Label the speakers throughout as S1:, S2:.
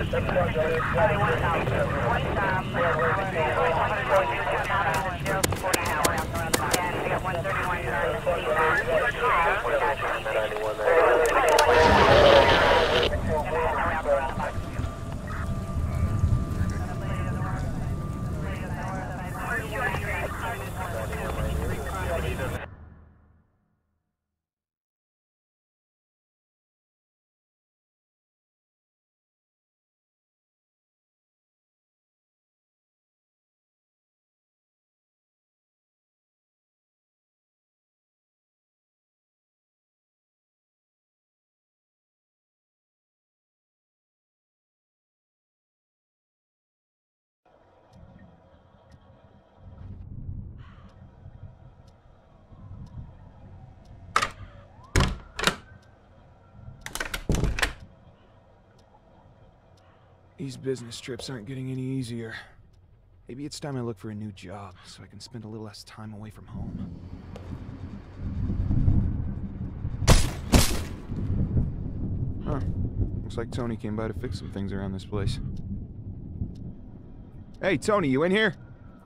S1: These business trips aren't getting any easier. Maybe it's time I look for a new job so I can spend a little less time away from home. Huh. Looks like Tony came by to fix some things around this place. Hey, Tony, you in here?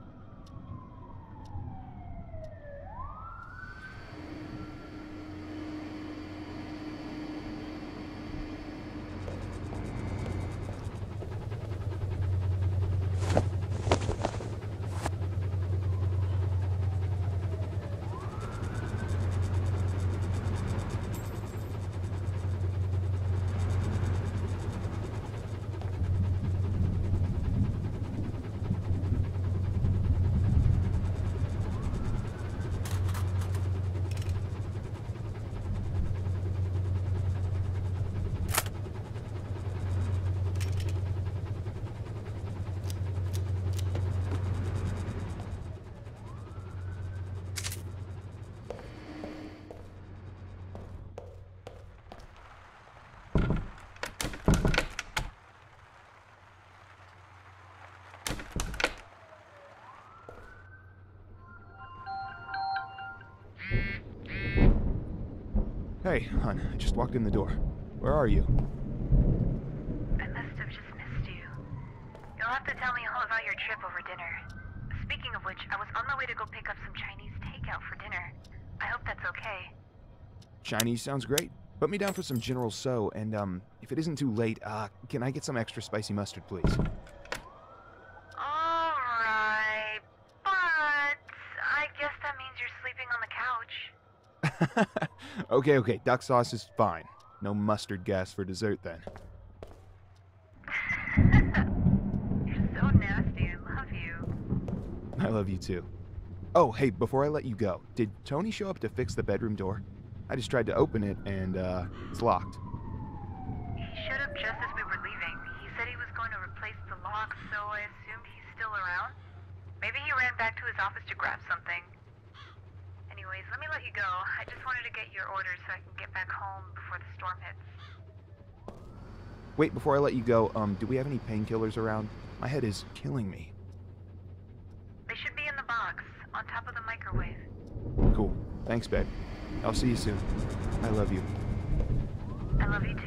S1: Hey, hon, I just walked in the door. Where are you?
S2: I must have just missed you. You'll have to tell me all about your trip over dinner. Speaking of which, I was on my way to go pick up some Chinese takeout for dinner. I hope that's okay.
S1: Chinese sounds great. Put me down for some General Tso, and, if it isn't too late, can I get some extra spicy mustard, please?
S2: Alright, but I guess that means you're sleeping on the couch.
S1: Okay, duck sauce is fine. No mustard gas for dessert, then.
S2: You're so nasty, I love you.
S1: I love you, too. Oh, hey, before I let you go, did Tony show up to fix the bedroom door? I just tried to open it, and, it's locked.
S2: He showed up just as we were leaving. He said he was going to replace the lock, so I assumed he's still around. Maybe he ran back to his office to grab something. Anyways, let me let you go. I just wanted to get your orders so I can get back home before the storm hits.
S1: Wait, before I let you go, do we have any painkillers around? My head is killing me.
S2: They should be in the box, on top of the microwave.
S1: Cool. Thanks, babe. I'll see you soon. I love you.
S2: I love you too.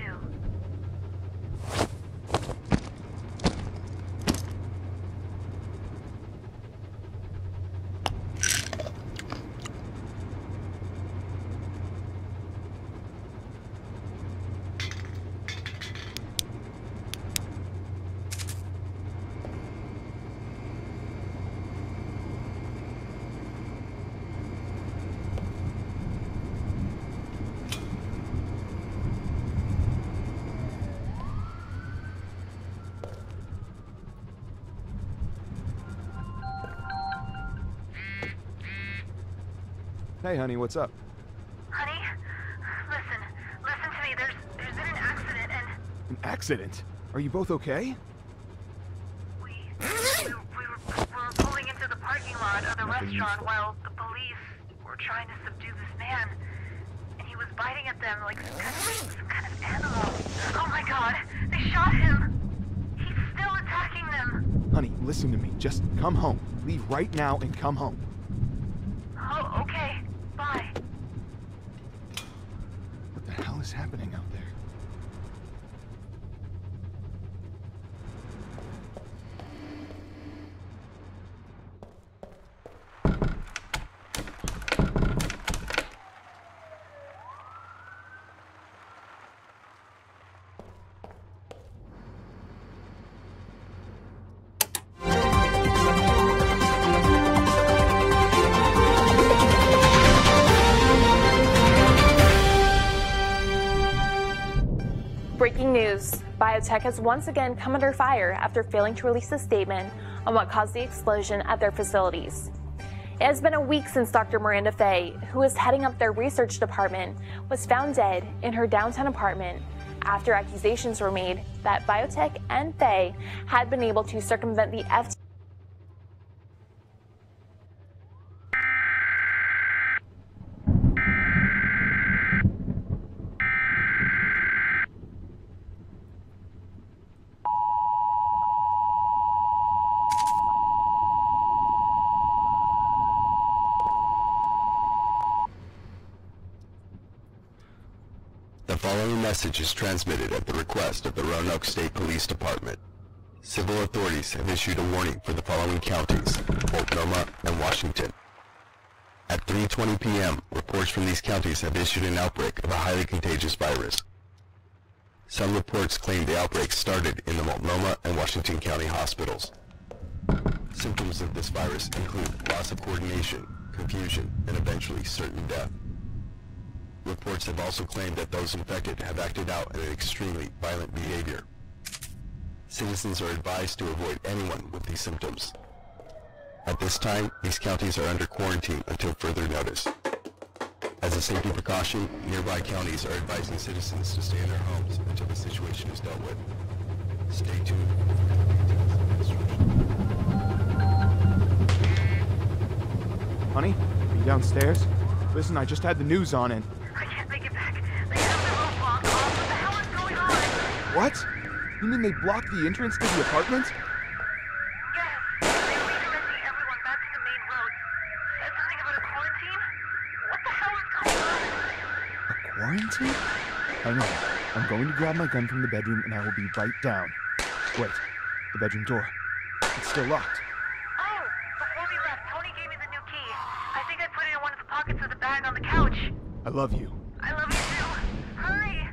S1: Hey, honey, what's up?
S2: Honey, listen to me. There's been an accident and...
S1: An accident? Are you both okay?
S2: We were pulling into the parking lot of the restaurant while the police were trying to subdue this man. And he was biting at them like some kind of animal. Oh my god, they shot him! He's still attacking them!
S1: Honey, listen to me. Just come home. Leave right now and come home.
S2: Oh, okay. Bye.
S1: What the hell is happening out there?
S3: Biotech has once again come under fire after failing to release a statement on what caused the explosion at their facilities. It has been a week since Dr. Miranda Fey, who is heading up their research department, was found dead in her downtown apartment after accusations were made that Biotech and Fey had been able to circumvent the FDA.
S4: The following message is transmitted at the request of the Roanoke State Police Department. Civil authorities have issued a warning for the following counties: Multnomah and Washington. At 3:20 p.m., reports from these counties have issued an outbreak of a highly contagious virus. Some reports claim the outbreak started in the Multnomah and Washington County hospitals. Symptoms of this virus include loss of coordination, confusion, and eventually certain death. Reports have also claimed that those infected have acted out in an extremely violent behavior. Citizens are advised to avoid anyone with these symptoms. At this time, these counties are under quarantine until further notice. As a safety precaution, nearby counties are advising citizens to stay in their homes until the situation is dealt with. Stay tuned.
S1: Honey, are you downstairs? Listen, I just had the news on it.
S2: I can't make it back. They have the roadblock off. What the hell is going on?
S1: What? You mean they blocked the entrance to the apartment?
S2: Yes. They're redirecting everyone back to the main road. Said something about a quarantine? What the hell is going on?
S1: A quarantine? Hang on. I'm going to grab my gun from the bedroom and I will be right down. Wait. The bedroom door. It's still locked.
S2: Oh, before we left, Tony gave me the new key. I think I put it in one of the pockets of the bag on the couch.
S1: I love you.
S2: I love you too. Hurry!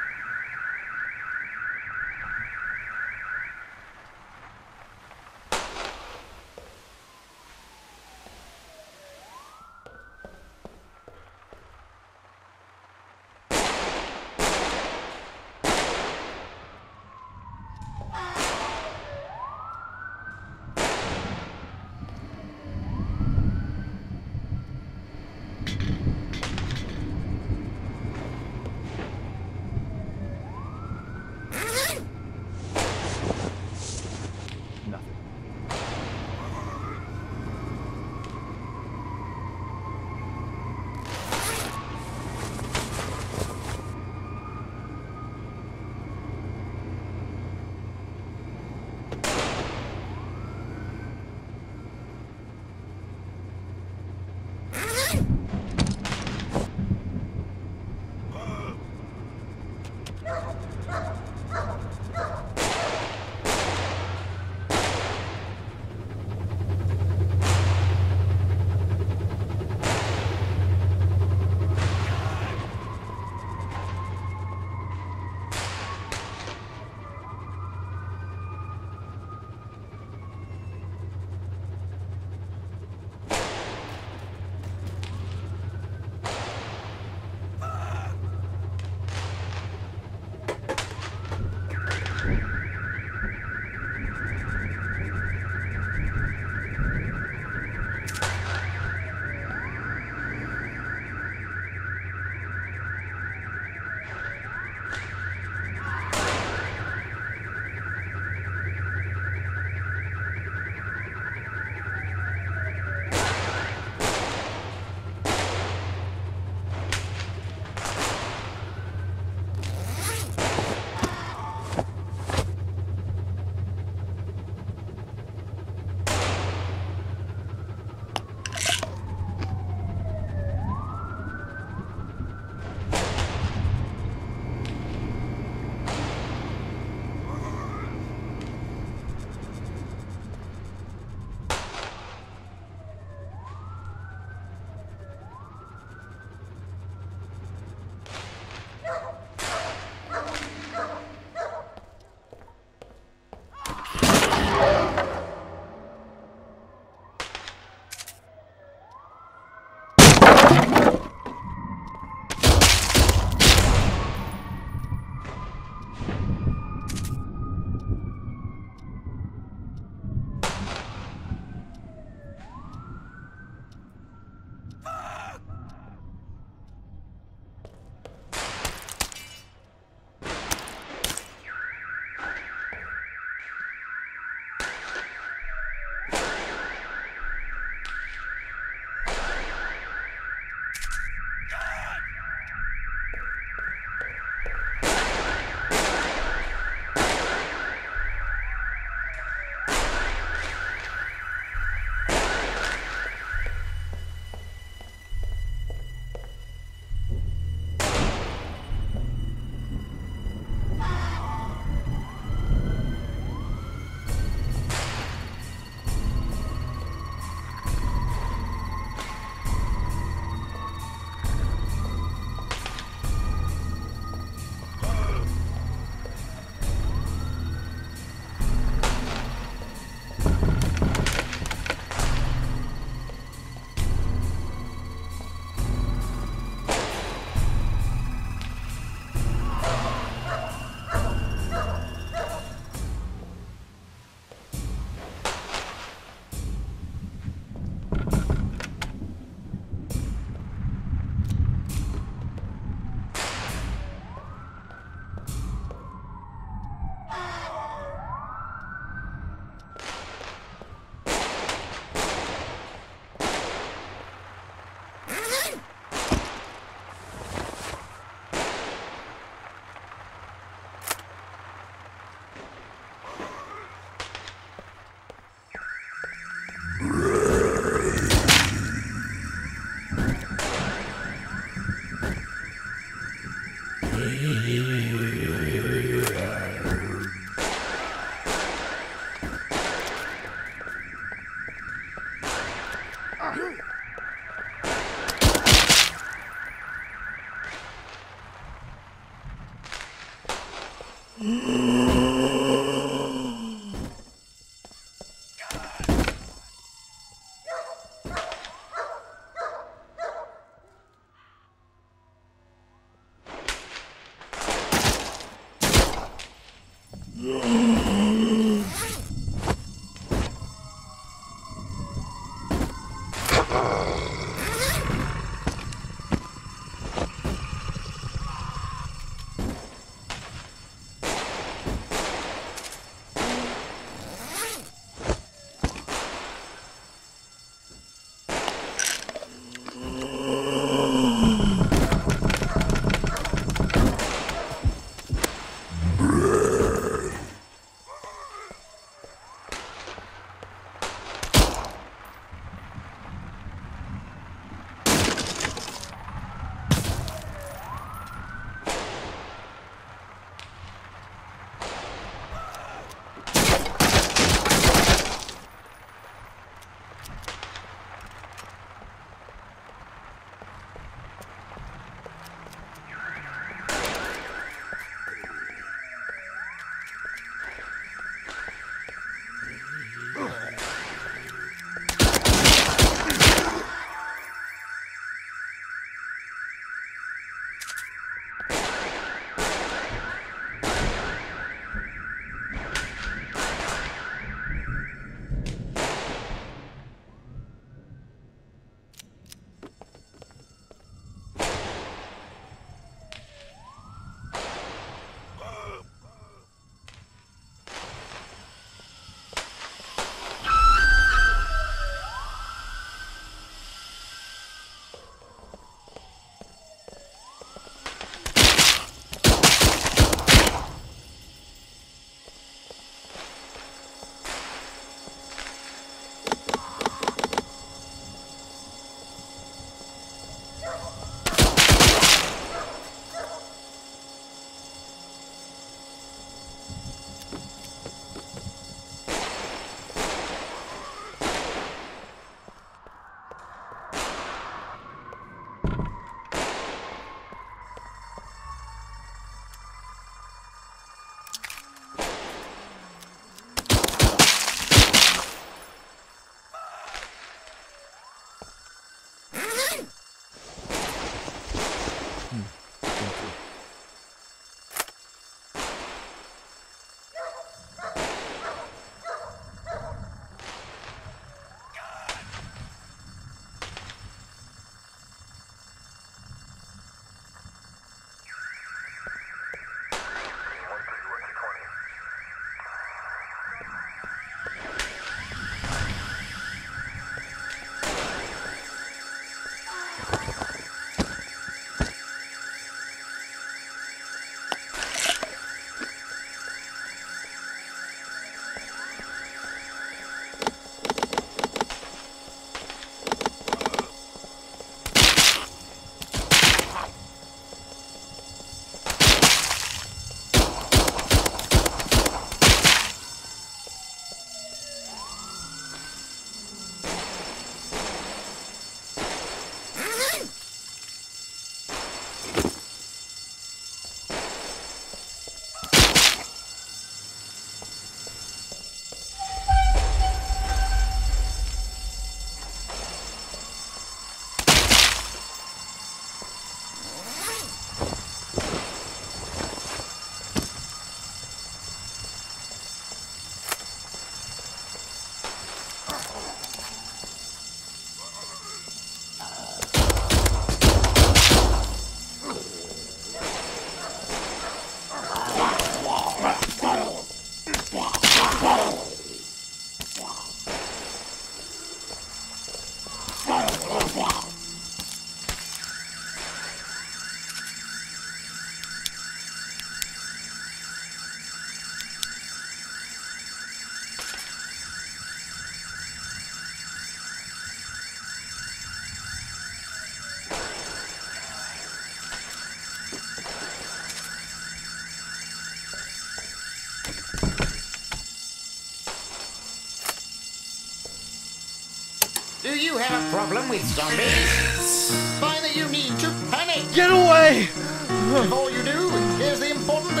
S5: Do you have a problem with zombies? Find that you need to panic!
S1: Get away!
S5: Before you do, here's the important things to remember.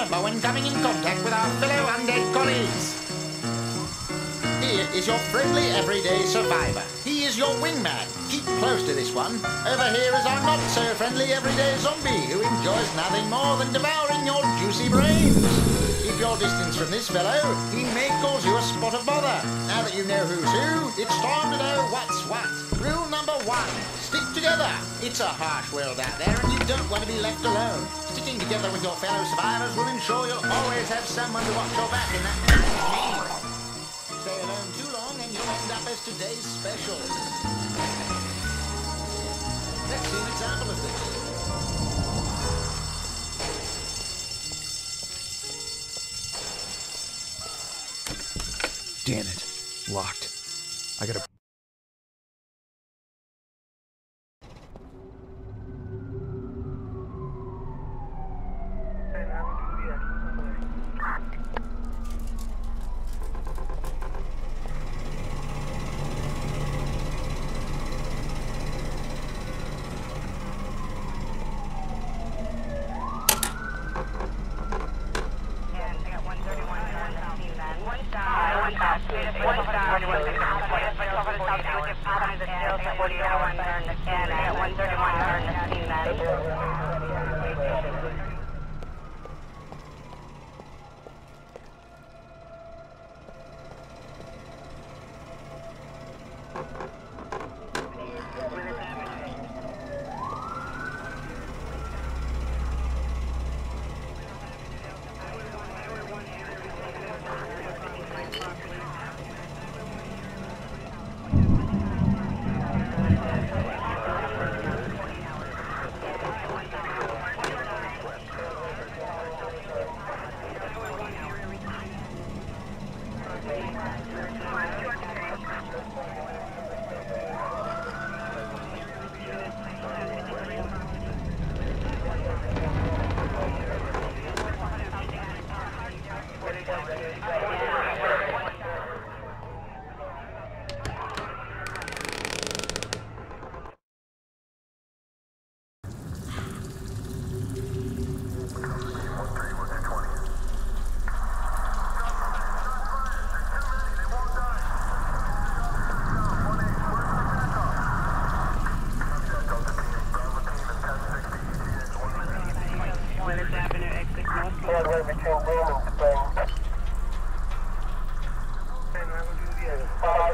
S5: remember when coming in contact with our fellow undead colleagues. Here is your friendly everyday survivor. He is your wingman. Keep close to this one. Over here is our not-so-friendly everyday zombie who enjoys nothing more than devouring your juicy brains. Keep your distance from this fellow. He may cause you a spot of bother. Now that you know who's who, it's time to know what's what. Rule number 1, stick together. It's a harsh world out there and you don't want to be left alone. Sticking together with your fellow survivors will ensure you'll always have someone to watch your back in that time of need. Stay alone too long and you'll end up as today's special. Let's see an example of this.
S1: Damn it. Locked. I gotta...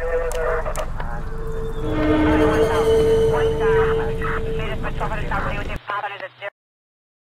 S2: One